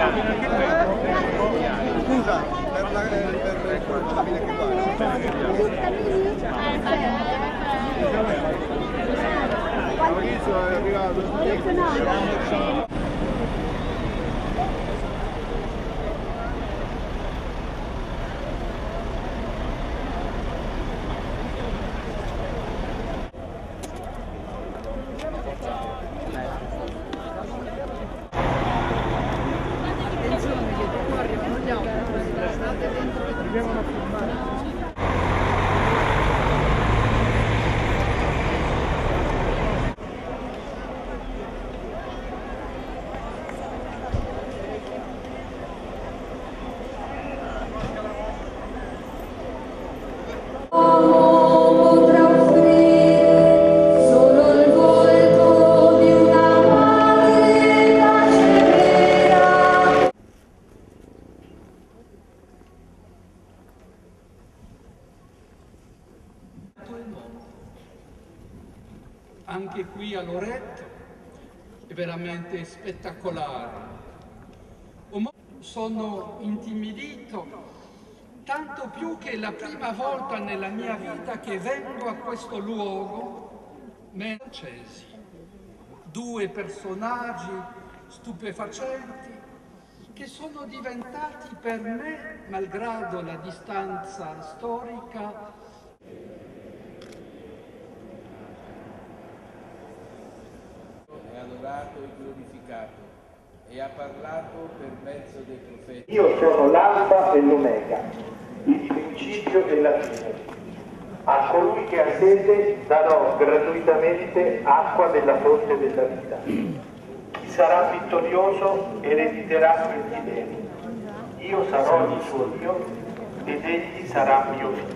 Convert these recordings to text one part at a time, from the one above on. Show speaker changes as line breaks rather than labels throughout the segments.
Scusa, per la fine che Maurizio è arrivato.
Anche qui a Loreto è veramente spettacolare. Sono intimidito, tanto più che è la prima volta nella mia vita che vengo a questo luogo, francesi. Due personaggi stupefacenti che sono diventati per me, malgrado la distanza storica,
adorato e glorificato e ha parlato per mezzo dei profeti.
Io sono l'alfa e l'omega, il principio e la fine. A colui che ha sete darò gratuitamente acqua della fonte della vita. Chi sarà vittorioso erediterà questi beni. Io sarò il suo Dio ed egli sarà mio figlio.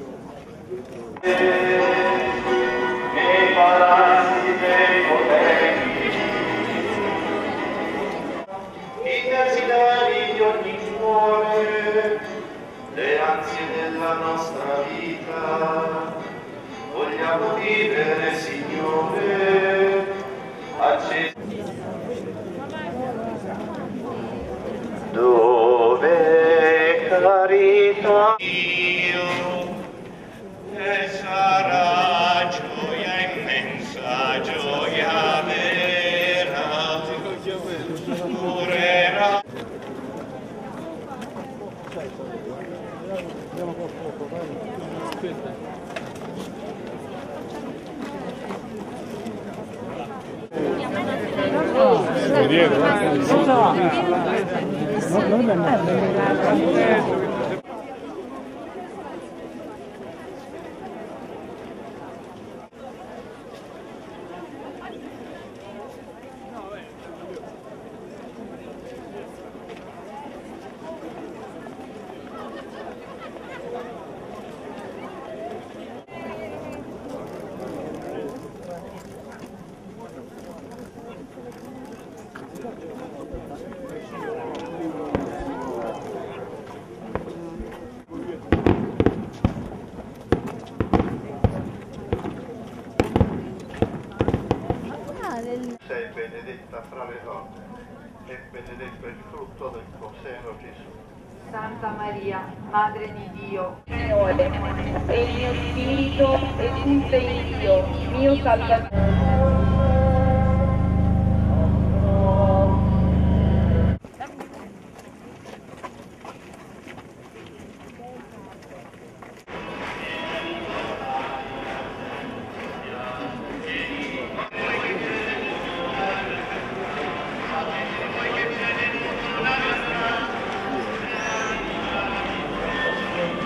I desideri di ogni cuore, le ansie della nostra vita, vogliamo vivere, Signore, accesi. Dove carità Dio e sarà gioia immensa, gioia vera, durerà.
Andiamo con poco, vai. Aspetta. Dietro,
Sei benedetta fra le donne e benedetto il frutto del tuo seno, Gesù.
Santa Maria, Madre di Dio, Signore, e il mio spirito e tutto il Dio, mio Salvatore.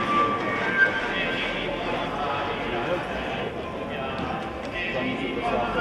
Quando ci possiamo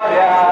Italia.